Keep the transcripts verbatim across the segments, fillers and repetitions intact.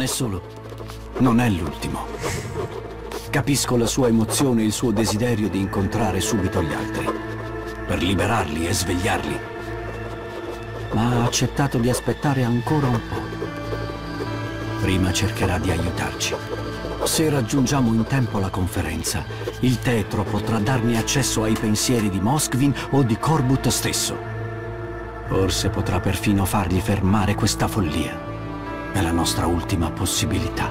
è solo... non è l'ultimo. Capisco la sua emozione e il suo desiderio di incontrare subito gli altri, per liberarli e svegliarli. Ma ha accettato di aspettare ancora un po'. Prima cercherà di aiutarci. Se raggiungiamo in tempo la conferenza, il Tetro potrà darmi accesso ai pensieri di Moskvin o di Corbutt stesso. Forse potrà perfino fargli fermare questa follia. È la nostra ultima possibilitá.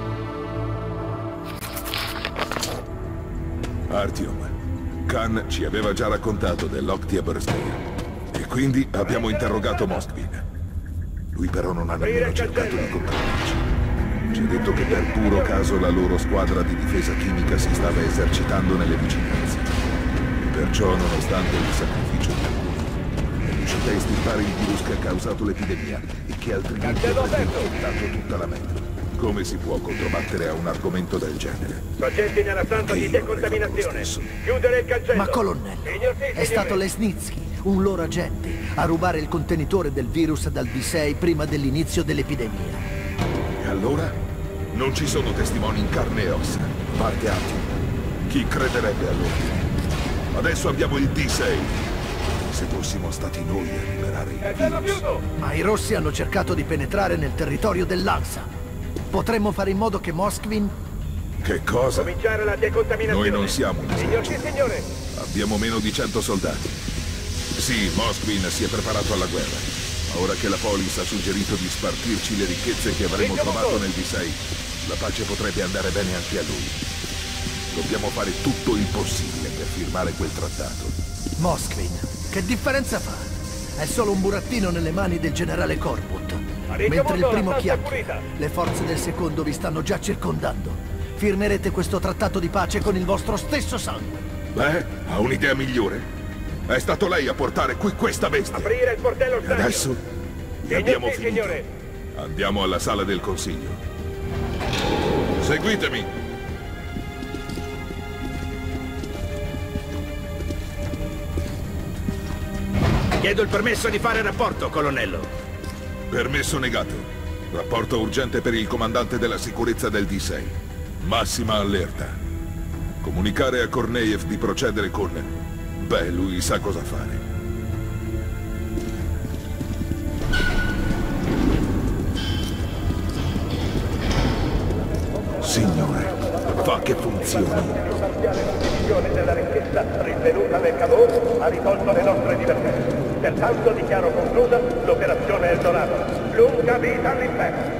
Artyom, Khan ci aveva già raccontato dell'Oktyabrsky e quindi abbiamo interrogato Moskvin. Lui però non ha nemmeno cercato di controllarci. Ci ha detto che per puro caso la loro squadra di difesa chimica si stava esercitando nelle vicinanze. Perciò, nonostante il sacrificio di alcuni, è riuscita a estirpare il virus che ha causato l'epidemia e che altrimenti avrebbe infettato tutta la metro. Come si può controbattere a un argomento del genere? Soggetti nella stanza di decontaminazione. Chiudere il cancello. Ma colonnello, è stato Lesnitsky, un loro agente, a rubare il contenitore del virus dal D sei prima dell'inizio dell'epidemia. E allora? Non ci sono testimoni in carne e ossa, a parte Artyom. Chi crederebbe a loro? Adesso abbiamo il D sei. Se fossimo stati noi a liberare il virus... Ma i rossi hanno cercato di penetrare nel territorio dell'Ansa. Potremmo fare in modo che Moskvin... Che cosa? Cominciare la decontaminazione. Noi non siamo un Signor esercito. sì, signore. Abbiamo meno di cento soldati. Sì, Moskvin si è preparato alla guerra. Ma ora che la Polis ha suggerito di spartirci le ricchezze che avremmo trovato nel D sei, la pace potrebbe andare bene anche a lui. Dobbiamo fare tutto il possibile per firmare quel trattato. Moskvin, che differenza fa? È solo un burattino nelle mani del generale Corbutt. Mentre il primo chiacchiera, le forze del secondo vi stanno già circondando. Firmerete questo trattato di pace con il vostro stesso sangue. Beh, ha un'idea migliore? È stato lei a portare qui questa bestia. Aprire il portello E stagno. adesso Signor abbiamo sì, finito. signore. Andiamo alla sala del consiglio. Seguitemi. Chiedo il permesso di fare rapporto, colonnello. Permesso negato. Rapporto urgente per il comandante della sicurezza del D sei. Massima allerta. Comunicare a Korneev di procedere con... Beh, lui sa cosa fare. Signore, fa che funzioni. La divisione della ricchezza rinvenuta nel Cavour ha risolto le nostre divergenze. Pertanto dichiaro conclusa l'operazione Eldorado. Lunga vita all'impero!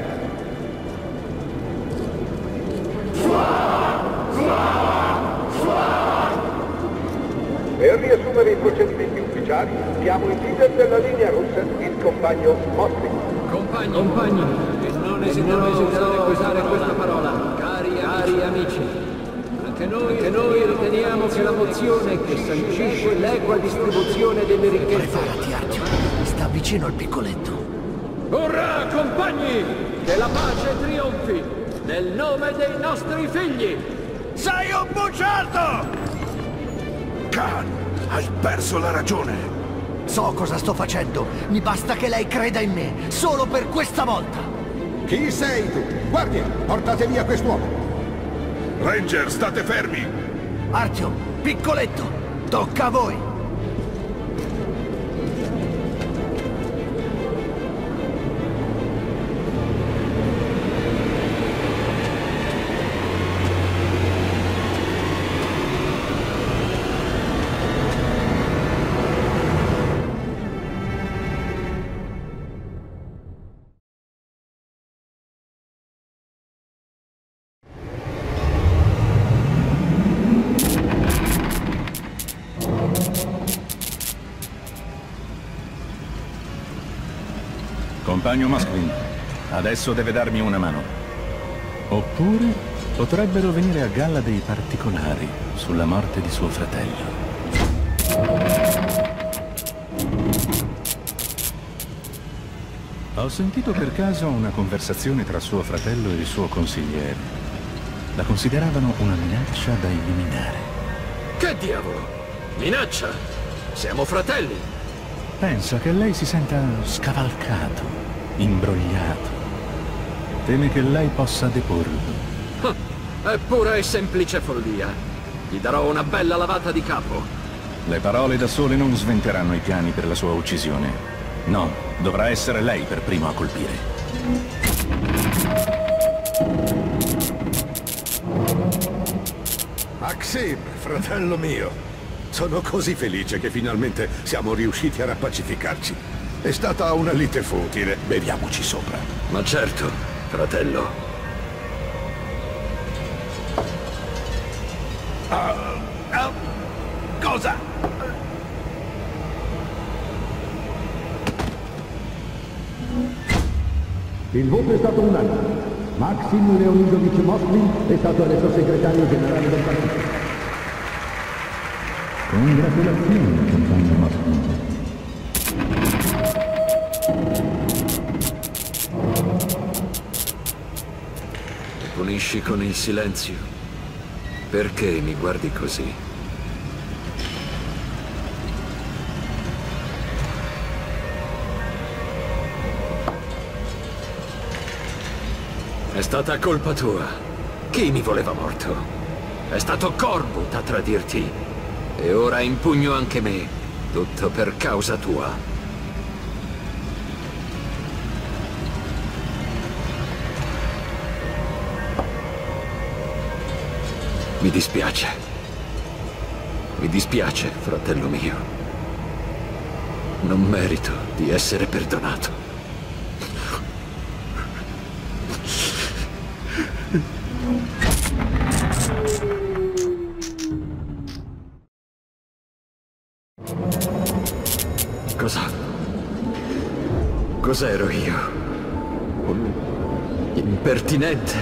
Per riassumere i procedimenti ufficiali, diamo il leader della linea russa, il compagno Moskvin. Compagni, compagni, non esiterò a usare questa parola, cari, cari amici. Anche noi, anche noi riteniamo che la mozione che sancisce l'equa distribuzione delle ricchezze... Preparati, Artyom. Sta vicino al piccoletto. Urrà, compagni! Che la pace trionfi! Nel nome dei nostri figli! Sei un bugiardo! Khan, hai perso la ragione. So cosa sto facendo. Mi basta che lei creda in me. Solo per questa volta. Chi sei tu? Guardia, portate via quest'uomo. Ranger, state fermi. Artyom, piccoletto, tocca a voi. Compagno Moskvin, adesso deve darmi una mano. Oppure potrebbero venire a galla dei particolari sulla morte di suo fratello. Ho sentito per caso una conversazione tra suo fratello e il suo consigliere. La consideravano una minaccia da eliminare. Che diavolo? Minaccia? Siamo fratelli. Pensa che lei si senta scavalcato, imbrogliato. Teme che lei possa deporlo. Ah, è pura e semplice follia. Gli darò una bella lavata di capo. Le parole da sole non sventeranno i piani per la sua uccisione. No, dovrà essere lei per primo a colpire. Maxim, fratello mio, sono così felice che finalmente siamo riusciti a rappacificarci. È stata una lite futile, beviamoci sopra. Ma certo, fratello. Ah, ah, cosa? Il voto è stato unanime. Maxim Leonidovich Moskvin è stato eletto segretario generale del partito. Congratulazioni, compagno Moskvin. Mi punisci con il silenzio? Perché mi guardi così? È stata colpa tua. Chi mi voleva morto? È stato Korbut a tradirti. E ora impugno anche me. Tutto per causa tua. Mi dispiace. Mi dispiace, fratello mio. Non merito di essere perdonato. Cosa? Cos'ero io? Un impertinente?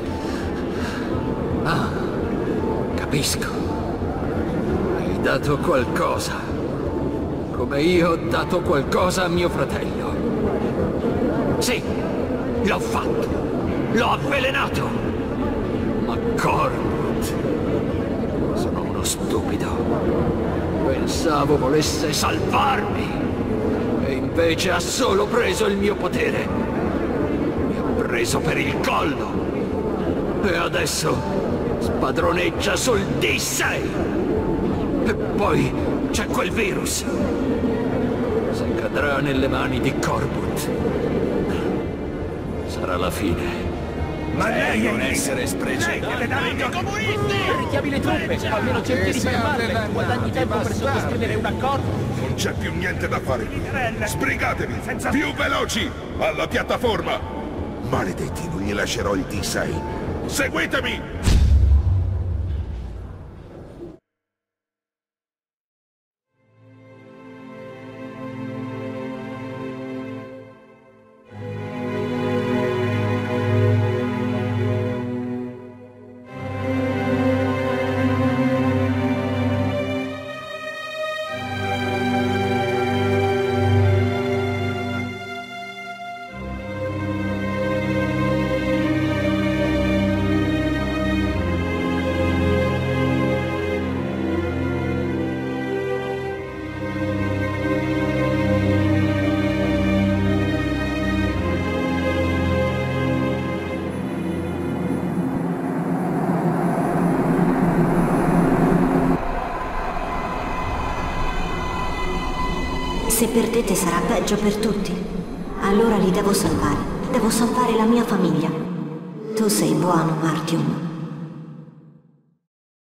Ah, capisco. Hai dato qualcosa. Come io ho dato qualcosa a mio fratello. Sì, l'ho fatto. L'ho avvelenato. Ma Korbut... sono uno stupido. Pensavo volesse salvarmi. E invece ha solo preso il mio potere. Mi ha preso per il collo. E adesso spadroneggia sul D sei. E poi c'è quel virus. Se cadrà nelle mani di Korbut, sarà la fine. Ma lei non essere sprecevole! Richiami le truppe, almeno cerchi di fermarle. Guadagni tempo per sottoscrivere un accordo. Non c'è più niente da fare qui. Sbrigatevi! Più veloci! Alla piattaforma! Maledetti, non gli lascerò il D sei. Seguitemi! Se perdete sarà peggio per tutti. Allora li devo salvare. Devo salvare la mia famiglia. Tu sei buono, Artyom.